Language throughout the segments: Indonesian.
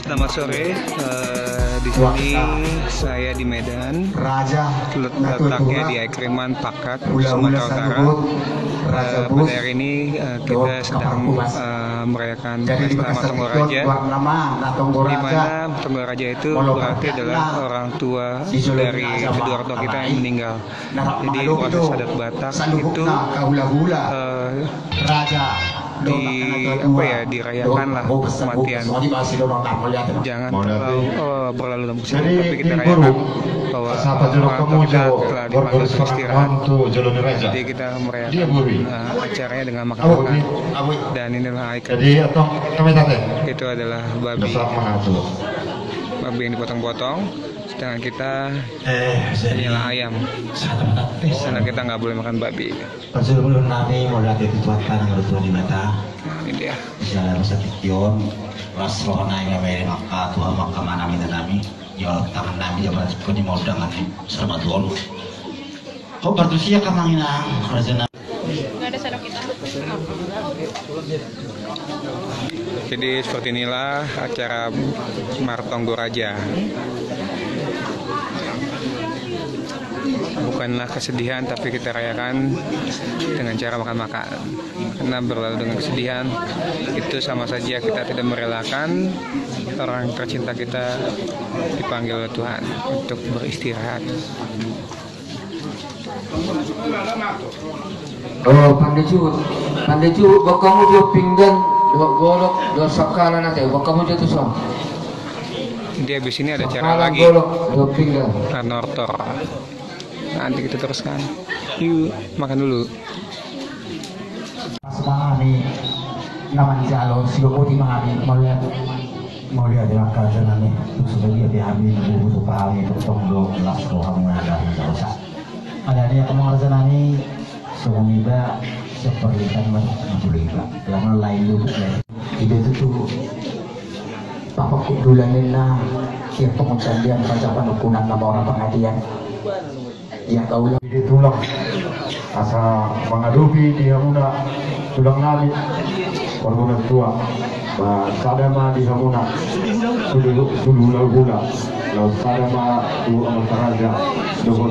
Selamat sore. Di sini saya di Medan. Letaknya di Ekriman Pakat, Sumatera Utara. Pada hari ini kita sedang merayakan pesta Matonggo Raja, di mana Matonggo Raja itu berarti adalah orang tua dari kedua orang tua kita yang meninggal. Jadi proses adat Batak itu dirayakan lah kematian. Jangan terlalu berlalu dalam kesedihan, tapi kita rayakan bahwa orang tua kita telah dipanggil untuk istirahat. Jadi kita merayakan acaranya dengan makan-makan. Dan inilah ikan. Itu adalah babi yang dipotong-potong. Sedangkan kita inilah ayam, karena kita nggak boleh makan babi. Ini dia. Jalan sekian, rasroh naik dari maka Tuhan maka mana minta nami, ya tangan nami ya berarti kau di mau dengan selamat Tuhan. Kau bertusia kamangin kerajaan. Nggak ada sendok kita. Jadi seperti inilah acara Matonggo Raja. Bukanlah kesedihan, tapi kita rayakan dengan cara makan-makan. Karena berlalu dengan kesedihan itu sama saja kita tidak merelakan orang tercinta kita dipanggil oleh Tuhan untuk beristirahat. Oh, pandai cu, bakamu dia pinggan, dua golok, dua sakala nanti, bakamu dia tu sam. Dia habis ini ada cara lagi, Nortor. Nanti kita teruskan. Yuk, makan dulu. Sedang ini naman jalo siguro mahami mau lihat di kerajaan ini sudah dia diambil buku pahami bertonggo las roham ada dosa. Ada dia kerajaan ini semoga seperti kan menculiba yang lain dulu ide itu tuh papa kudulanin na siapa pengucapan kacapan hukuman nama orang pengadilan yang kau ide tulang asa mengadupi dia muda tulang nabi orang tua sadama di hamuna dulu gula lalu sadama dulu amal taraja dohot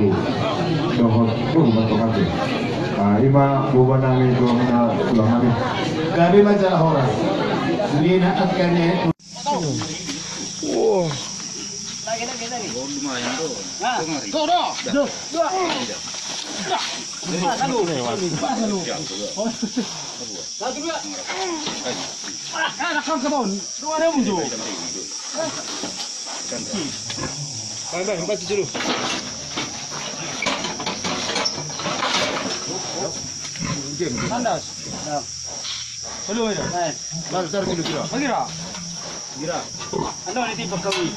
bentuk hati ima buban namin dua muna tulang nabi gabi majalah orang ini nak akannya Wow. Lumayan tuh. Nah, tuh. Gira. Ano ini tipe kami?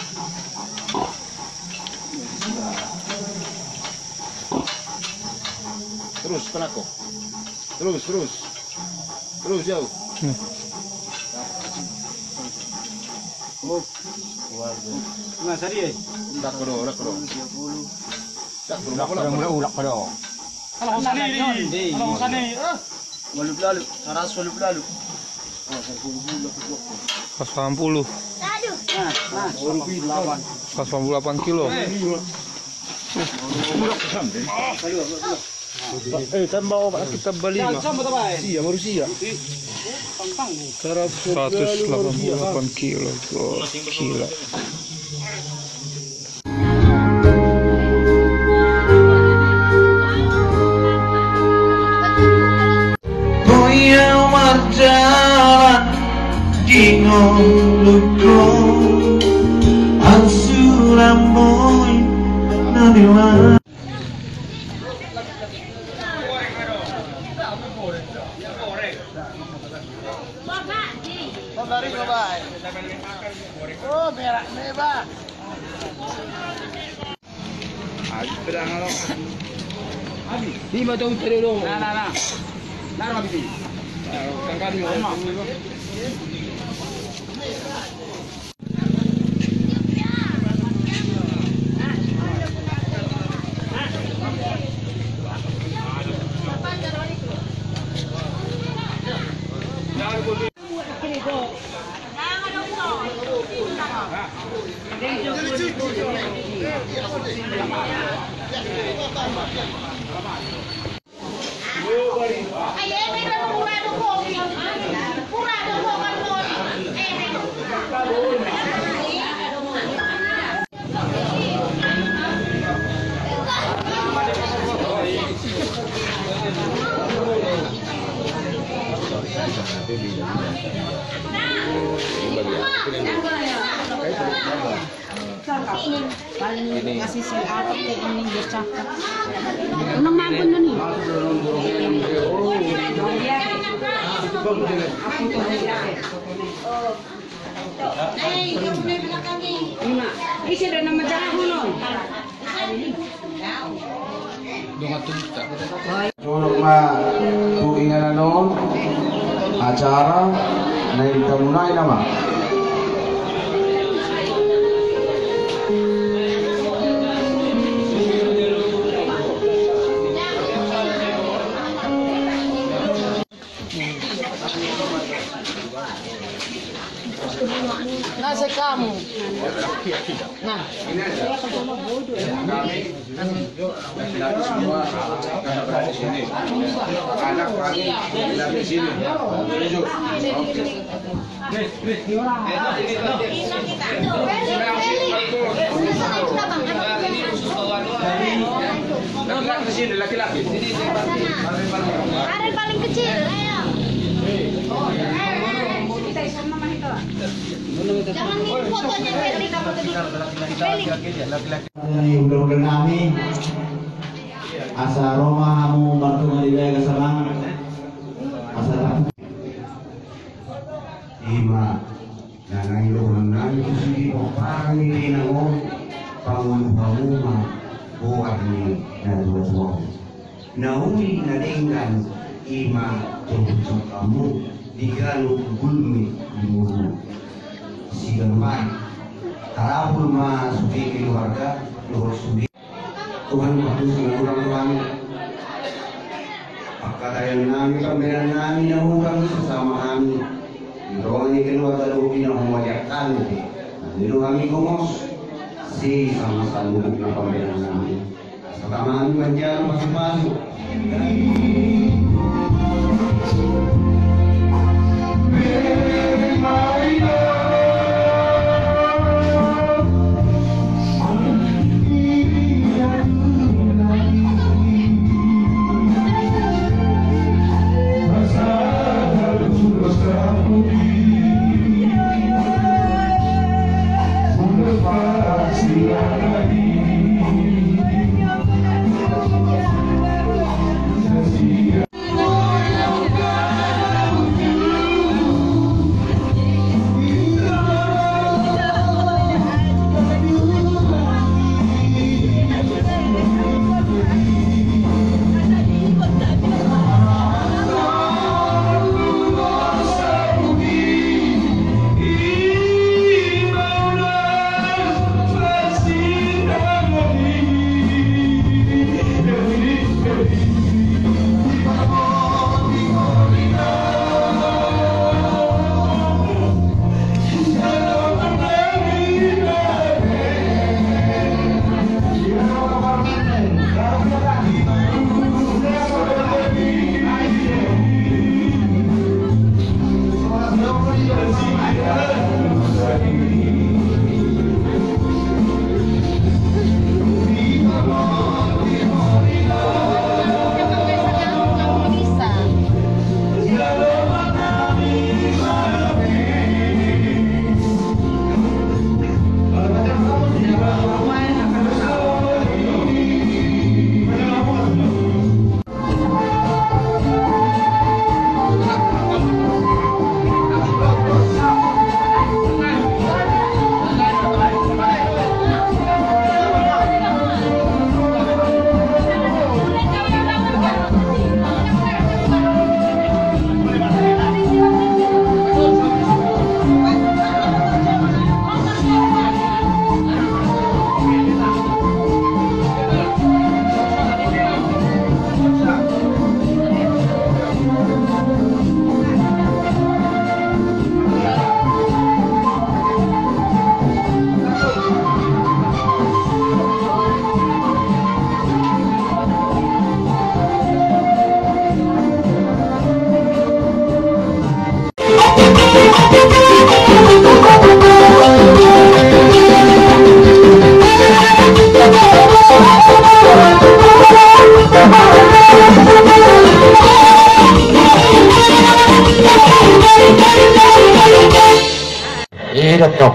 Terus penako. Terus jauh. Oh. Nah, tadi tak perlu. Ulak pada. Kalau sana. Lalu. Saras lalu. 180 kilo. Tambah kita beli mah. Iya, manusia. 188 kilo. Gila. Dingong luko Ansuramoy Naniwa Oh, berak mebah. Lima tahun terlalu. Nah. Naruh habis. Tangkap ni rumah. Kasih siapa ini bercakap. Unang mampun na nih. Isi dah nama jalan hulun. Tulog ma tuingan na noon acara na itamunay naman. Nasa kamu. Nah, Laki-laki semua akan berada di sini. Anak pagi berada di sini. Setuju? Laki-laki di sini, laki-laki. Ada yang paling kecil, ayo. Jangan nih fotonya Beli, kamu Beli. Udah nami asa Roma kamu bantu ngalilay kasarang asa Ima na nangilungan na ito sige po parang hindi na ko pangunuha buhat ni naluwa nauli na tingkan Ima tungkol kamu di galo gulmi mulu sigaman tarapul masuki keluarga luhur sudi Tuhan Yesus dengan orang kami pagkatayan namin pamberan namin na hukang sesama kami doang ini keluarga lupi na humayakan nandito kami kumos si sama salubog na pamberan namin sa tamaan mandiyan masuk-masuk cocok.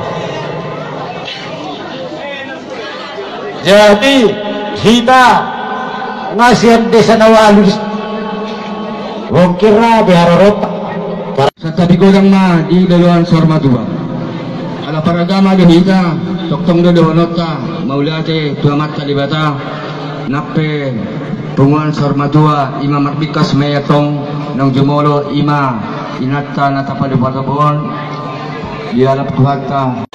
Jadi kita ngasih desa Nawalus wong kira biharorota Sa tabi ko lang di dalawan sorma dua. Ala paragama dihita, toktong dalawan nota, maulate tuamat kalibata, nape punguan sorma dua, ima marbikas mayatong ng jumolo ima inata natapalupatabon, dialap kuhata.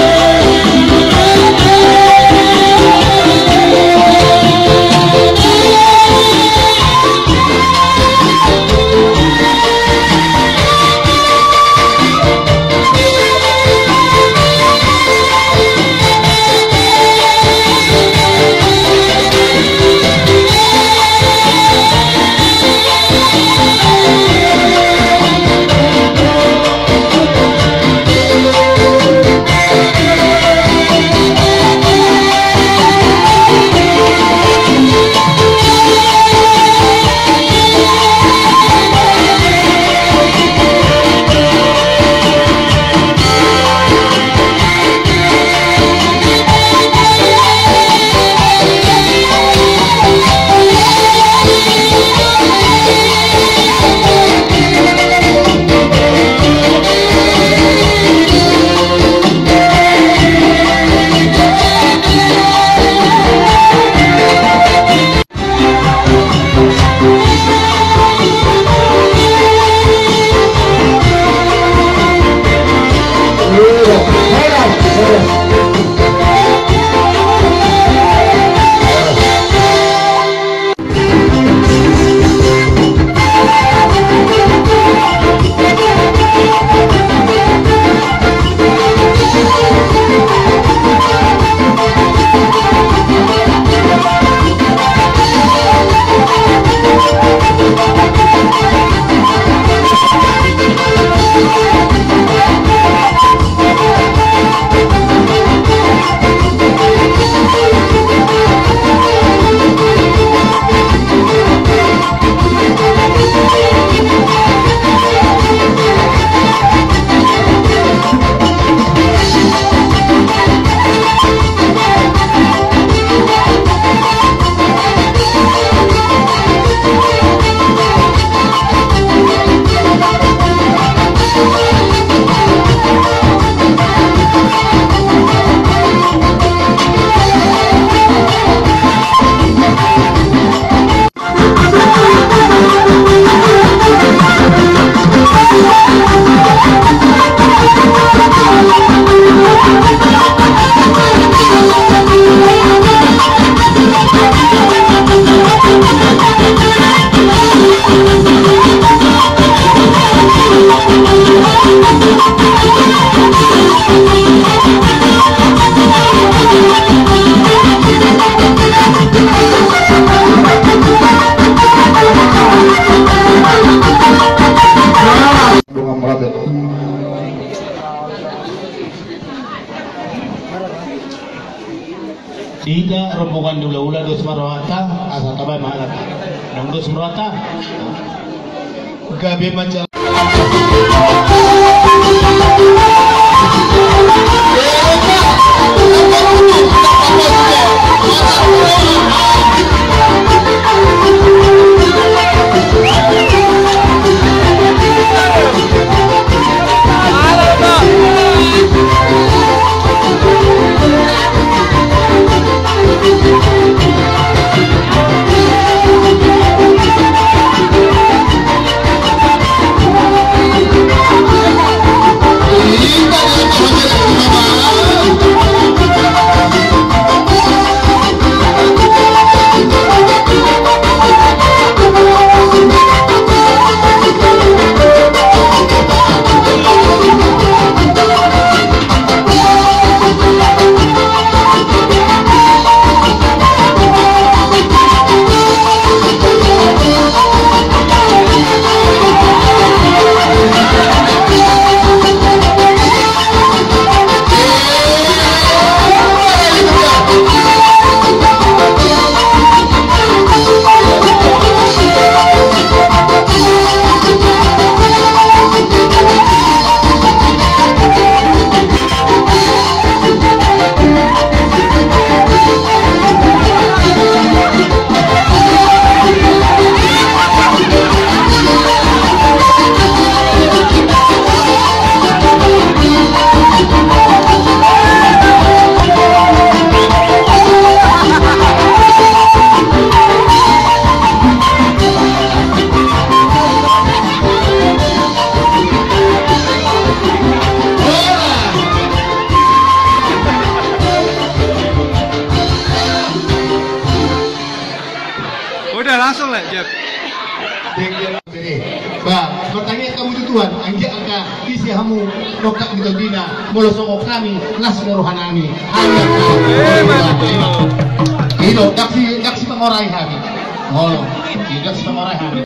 Tiga rombongan dula-ula dos marwata asal tabay mahalat. Nang dos marwata gabi macam kamu itu Tuhan, anjak angka isi hamu dokak di dina molosok kami nas rohanami. Itu daksi pengorai kami. Ngolo, daksi pengorai kami.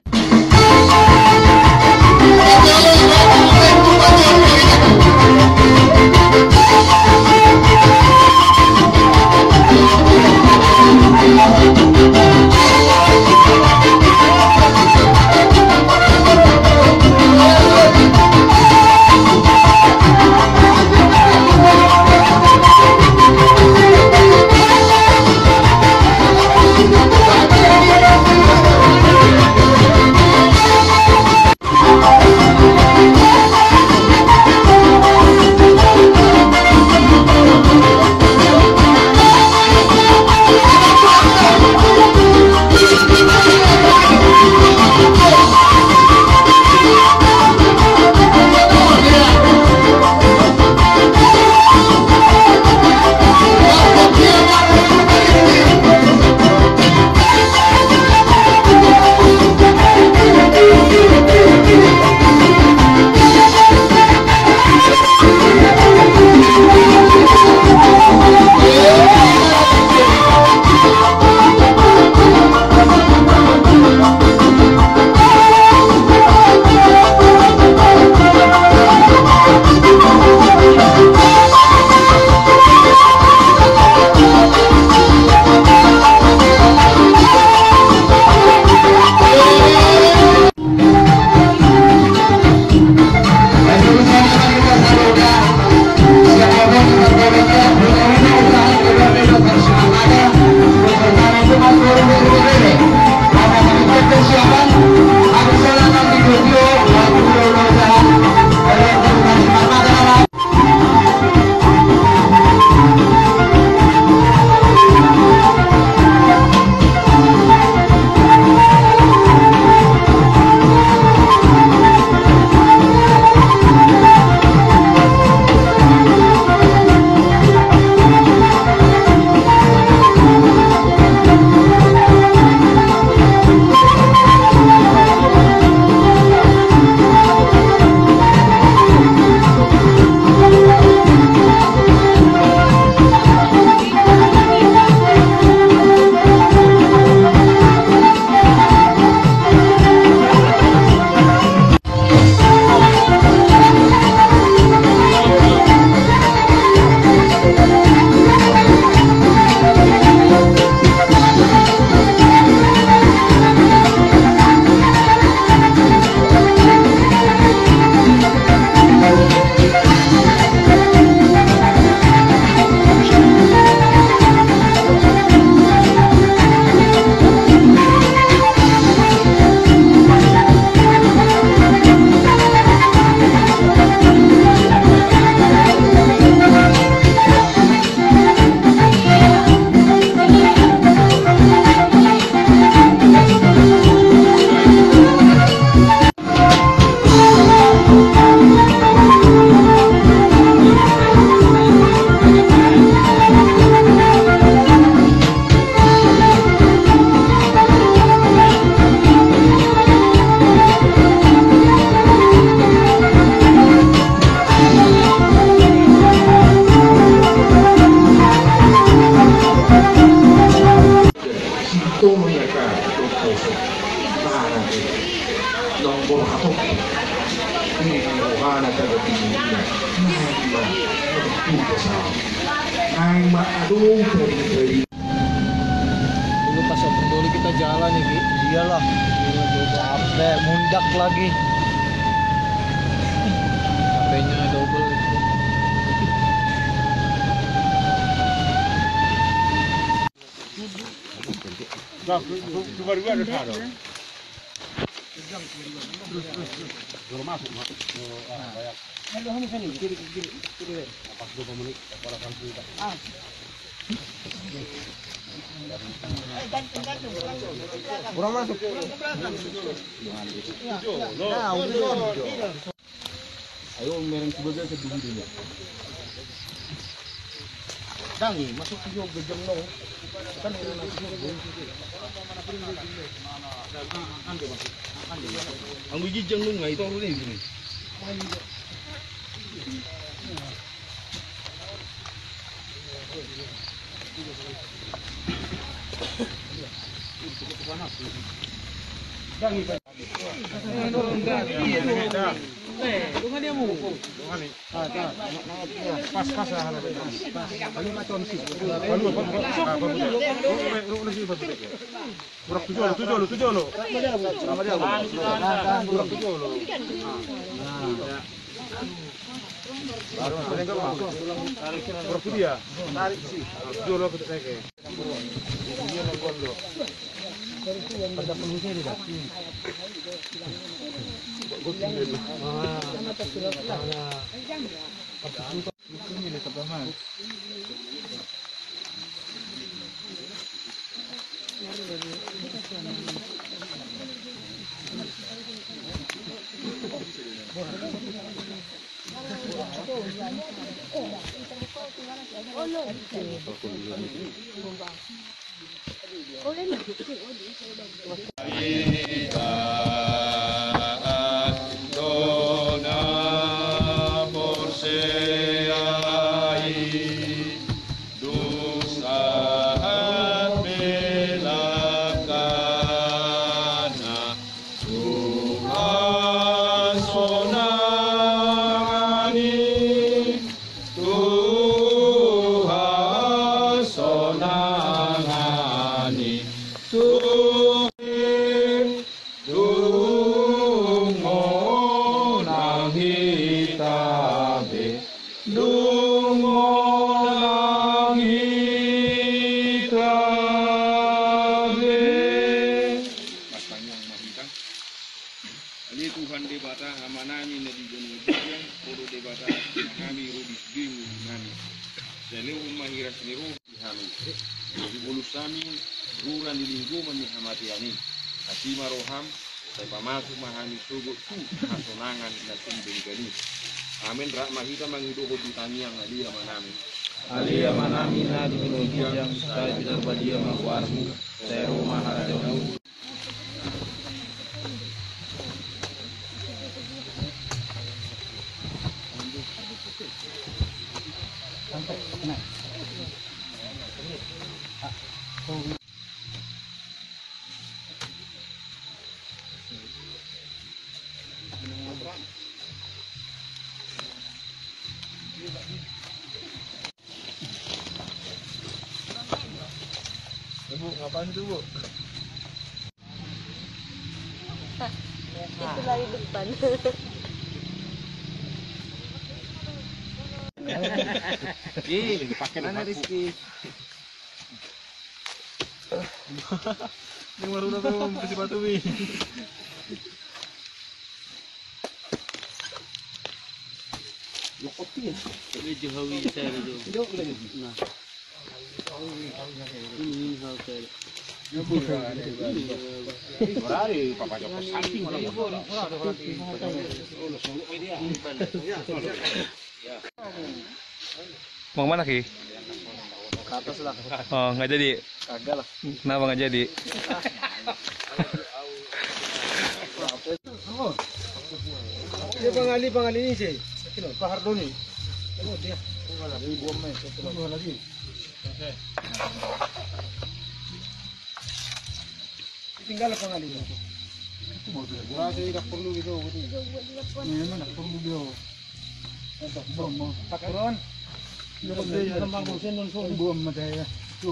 Dulu pas open dulu kita jalan nih, Ki. Iyalah, capek, mundak lagi. HP-nya double itu. Kurang masuk. Ayo mereng sebagai sedih dulu. Dangi masuk video gejeng dong. Kan ini masuk video. Mana Ang gigijang nung nga ito rin ini. Tuhan debata amanami na di ganun diyan puro debata kami rubis bingu nami jadi mahiras niru kami di bulusami ruran di lingkungan ni hamatiani asima roham saya pamasuk mahami sugut tu hasonangan na tumbing gani amin rahmahita manghiduko ditanyang alia manami na di ganun saya bilang badia makwarmu saya rumah harajan Bu, ngapain itu Bu? Itu lari depan. Pakai mana Rizky? Yang baru datang ke Batu Wi. Kopi ya? Ini Johawi saya itu. Nah. Ini hotel. Berari Papa Joko samping orang. Mau mana Ki? Ke atas lah. Oh, nggak jadi. Kagak lah. Kenapa nggak jadi? Dia pengali ini sih. Pak Hardoni. Oh dia. Lagi buang main. Lagi. Tinggal pengali itu. Berarti tidak perlu gitu. Ini mana perlu dia. Untuk bom mau. Pakai dia lambang bosen non so bom madaya.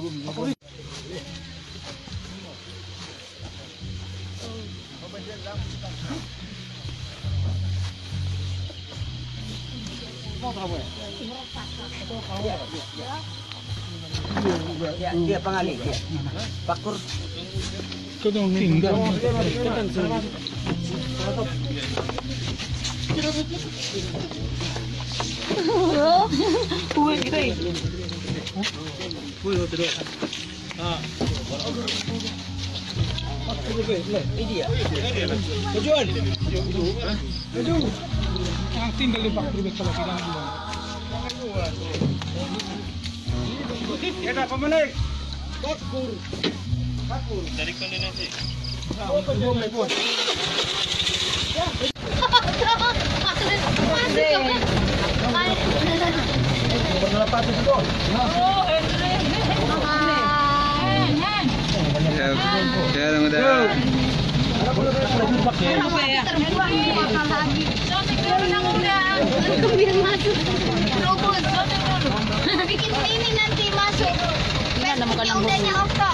Dia pengali dia. Pakur. Kedong tinggal. Uy, kita ini. Uy, terus. Ah. Ini dia. Tujuan. Tujuan. Yang tinggal di Pakur betul kita dulu. Kita pemilik. Pakur. Dari koordinasi. Bikin ini nanti masuk. Udahnya Okto.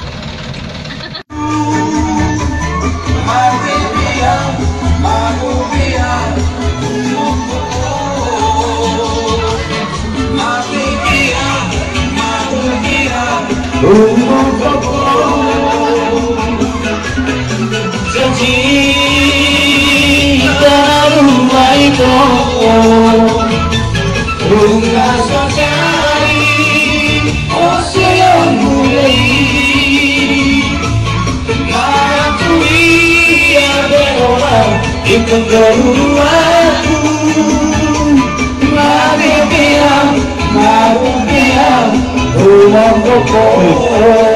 Rumah